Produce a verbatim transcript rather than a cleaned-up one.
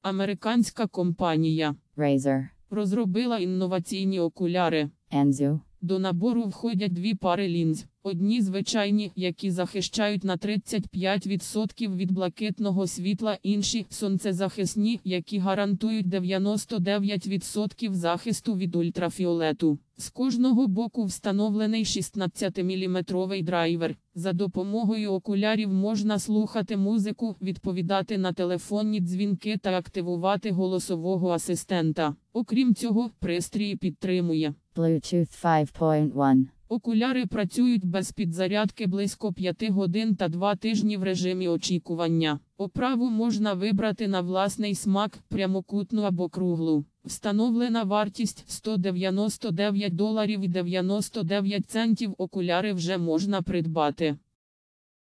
Американська компанія Razer, розробила інноваційні окуляри. Anzu, До набору входять дві пари лінз. Одні звичайні, які захищають на тридцять п'ять відсотків від блакитного світла, інші – сонцезахисні, які гарантують дев'яносто дев'ять відсотків захисту від ультрафіолету. З кожного боку встановлений шістнадцятиміліметровий драйвер. За допомогою окулярів можна слухати музику, відповідати на телефонні дзвінки та активувати голосового асистента. Окрім цього, пристрій підтримує Bluetooth five point one. Окуляри працюють без підзарядки близько п'яти годин та два тижні в режимі очікування. Оправу можна вибрати на власний смак, прямокутну або круглу. Встановлена вартість сто дев'яносто дев'ять доларів і дев'яносто дев'ять центів. Окуляри вже можна придбати.